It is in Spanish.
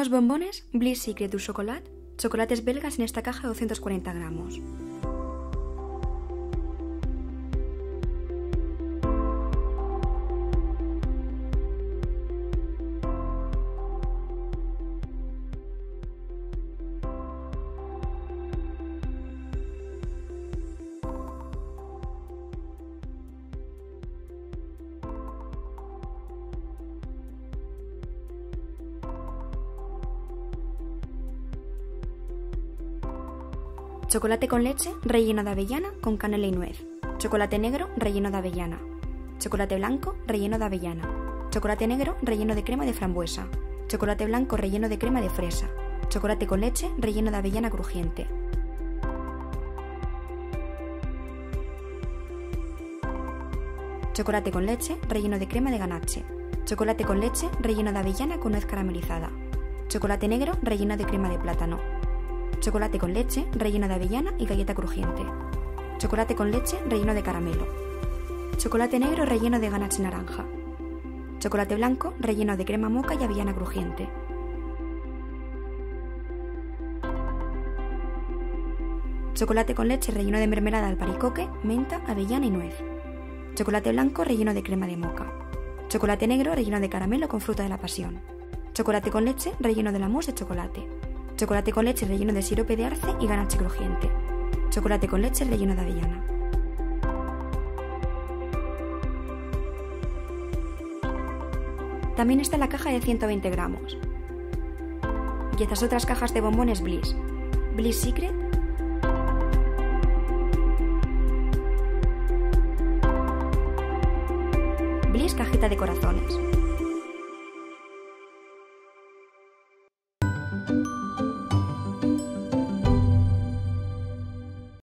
Unos bombones Bliss Secret du Chocolat, chocolates belgas en esta caja de 240 gramos. Chocolate con leche relleno de avellana con canela y nuez. Chocolate negro relleno de avellana. Chocolate blanco relleno de avellana. Chocolate negro relleno de crema de frambuesa. Chocolate blanco relleno de crema de fresa. Chocolate con leche relleno de avellana crujiente. Chocolate con leche relleno de crema de ganache. Chocolate con leche relleno de avellana con nuez caramelizada. Chocolate negro relleno de crema de plátano. Chocolate con leche relleno de avellana y galleta crujiente. Chocolate con leche relleno de caramelo. Chocolate negro relleno de ganache naranja. Chocolate blanco relleno de crema moca y avellana crujiente. Chocolate con leche relleno de mermelada de albaricoque, menta, avellana y nuez. Chocolate blanco relleno de crema de moca. Chocolate negro relleno de caramelo con fruta de la pasión. Chocolate con leche relleno de la mousse de chocolate. Chocolate con leche relleno de sirope de arce y ganache crujiente. Chocolate con leche relleno de avellana. También está la caja de 120 gramos. Y estas otras cajas de bombones Bliss. Bliss Secret. Bliss cajita de corazones.